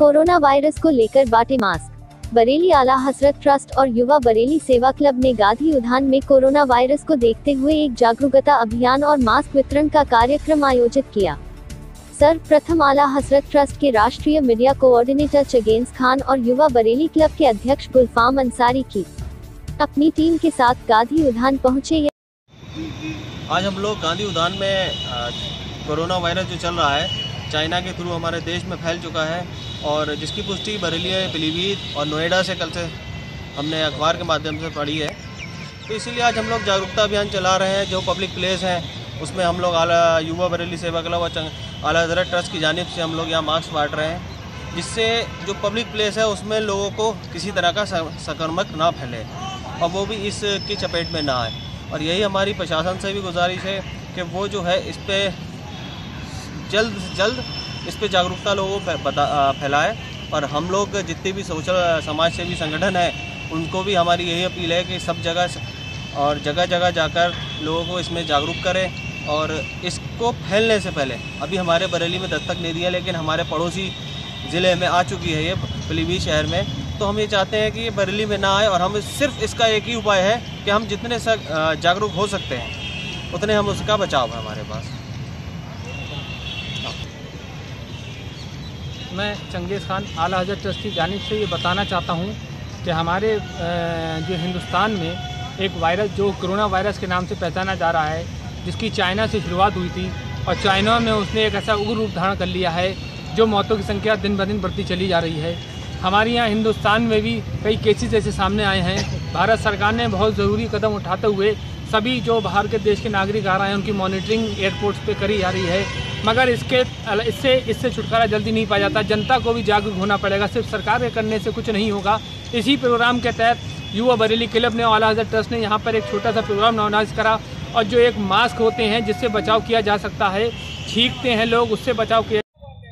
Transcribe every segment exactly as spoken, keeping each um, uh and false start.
Corona virus को लेकर बांटे मास्क। बरेली आला हजरत ट्रस्ट और युवा बरेली सेवा क्लब ने गांधी उद्यान में कोरोना वायरस को देखते हुए एक जागरूकता अभियान और मास्क वितरण का कार्यक्रम आयोजित किया। सर्वप्रथम आला हजरत ट्रस्ट के राष्ट्रीय मीडिया कोऑर्डिनेटर चगेंस खान और युवा बरेली क्लब के अध्यक्ष गुलफाम अंसारी की अपनी टीम के साथ गांधी उद्यान पहुंचे। आज हम लोग गांधी उद्यान में कोरोना वायरस जो चल रहा है चाइना के थ्रू हमारे देश में फैल चुका है और जिसकी पुष्टि बरेली, पीलीभीत और नोएडा से कल से हमने अखबार के माध्यम से पढ़ी है। तो इसीलिए आज हम लोग जागरूकता अभियान चला रहे हैं। जो पब्लिक प्लेस हैं उसमें हम लोग आला युवा बरेली सेवा क्लब और आला हजरत ट्रस्ट की जानिब से हम लोग यहाँ मास्क बांट रहे हैं, जिससे जो पब्लिक प्लेस है उसमें लोगों को किसी तरह का संक्रमण ना फैले और वो भी इसकी चपेट में ना आए। और यही हमारी प्रशासन से भी गुजारिश है कि वो जो है इस पर जल्द से जल्द इस पर जागरूकता लोगों को बता फैलाए। और हम लोग जितने भी सोशल समाज सेवी संगठन हैं उनको भी हमारी यही अपील है कि सब जगह और जगह जगह जाकर लोगों को इसमें जागरूक करें। और इसको फैलने से पहले अभी हमारे बरेली में दस्तक नहीं दिया, लेकिन हमारे पड़ोसी ज़िले में आ चुकी है ये पीलीभीत शहर में। तो हम ये चाहते हैं कि ये बरेली में ना आए और हम सिर्फ इसका एक ही उपाय है कि हम जितने जागरूक हो सकते हैं उतने हम उसका बचाव है हमारे पास। मैं चंगेज़ खान आला हजरत ट्रस्ट की जानिब से ये बताना चाहता हूँ कि हमारे जो हिंदुस्तान में एक वायरस जो कोरोना वायरस के नाम से पहचाना जा रहा है, जिसकी चाइना से शुरुआत हुई थी और चाइना में उसने एक ऐसा उग्र रूप धारण कर लिया है जो मौतों की संख्या दिन ब दिन बढ़ती चली जा रही है। हमारे यहाँ हिंदुस्तान में भी कई केसेस ऐसे सामने आए हैं। भारत सरकार ने बहुत ज़रूरी कदम उठाते हुए सभी जो बाहर के देश के नागरिक आ रहे हैं उनकी मॉनिटरिंग एयरपोर्ट्स पे करी जा रही है, मगर इसके इससे इससे छुटकारा जल्दी नहीं पाया जाता। जनता को भी जागरूक होना पड़ेगा, सिर्फ सरकार के करने से कुछ नहीं होगा। इसी प्रोग्राम के तहत युवा बरेली क्लब ने, आला हजरत ट्रस्ट ने यहाँ पर एक छोटा सा प्रोग्राम ऑर्गेनाइज करा और जो एक मास्क होते हैं जिससे बचाव किया जा सकता है, छींकते हैं लोग, उससे बचाव किया।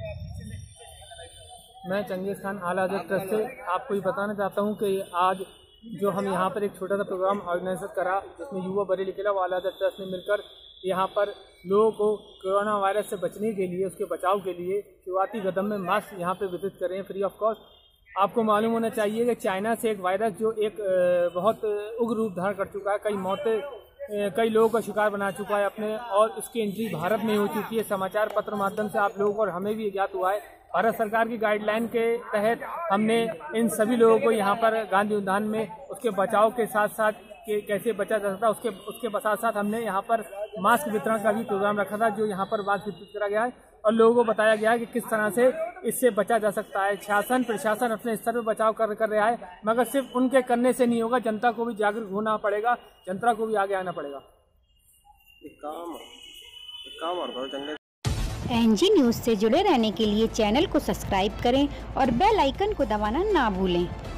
मैं चंगेज़ खान आला हजरत ट्रस्ट से आपको ये बताना चाहता हूँ कि आज जो हम यहाँ पर एक छोटा सा प्रोग्राम ऑर्गेनाइज करा, जिसमें युवा बरेली क्लब आला हजरत ट्रस्ट ने मिलकर यहाँ पर लोगों को कोरोना वायरस से बचने के लिए, उसके बचाव के लिए शुरुआती कदम में मास्क यहाँ पे वितरित कर रहे हैं फ्री ऑफ कॉस्ट। आपको मालूम होना चाहिए कि चाइना से एक वायरस जो एक बहुत उग्र रूप धारण कर चुका है, कई मौतें, कई लोगों का शिकार बना चुका है अपने, और उसकी एंट्री भारत में हो चुकी है। समाचार पत्र माध्यम से आप लोगों को और हमें भी ज्ञात हुआ है। भारत सरकार की गाइडलाइन के तहत हमने इन सभी लोगों को यहाँ पर गांधी उद्यान में उसके बचाव के साथ साथ कि कैसे बचा जा सकता है उसके उसके साथ साथ हमने यहाँ पर मास्क वितरण का भी प्रोग्राम रखा था, जो यहाँ पर मास्क वितरित करा गया है और लोगों को बताया गया है कि किस तरह से इससे बचा जा सकता है। शासन प्रशासन अपने स्तर पर बचाव कर कर रहा है, मगर सिर्फ उनके करने से नहीं होगा, जनता को भी जागरूक होना पड़ेगा, जनता को भी आगे आना पड़ेगा। एक काम एक काम और एनजी न्यूज़ से जुड़े रहने के लिए चैनल को सब्सक्राइब करें और बेल आइकन को दबाना ना भूलें।